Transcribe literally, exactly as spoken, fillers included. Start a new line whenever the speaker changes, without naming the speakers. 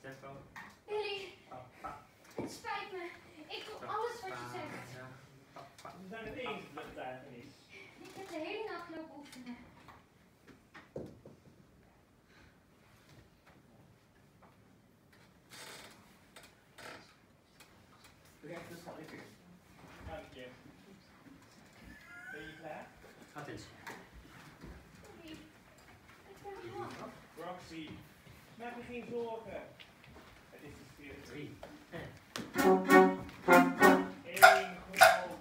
Tempo.
Billy, het spijt me. Ik doe alles wat je zegt.
We zijn het eens dat het eigenlijk is.
Ik heb de hele nacht lopen oefenen.
Doe even de snel, ik weer.
Dank je. Ben je klaar?
Gaat eens.
Billy, ik ben bang.
Roxy, maak je geen zorgen. Het is de spirit.
Drie.
Eén, goed.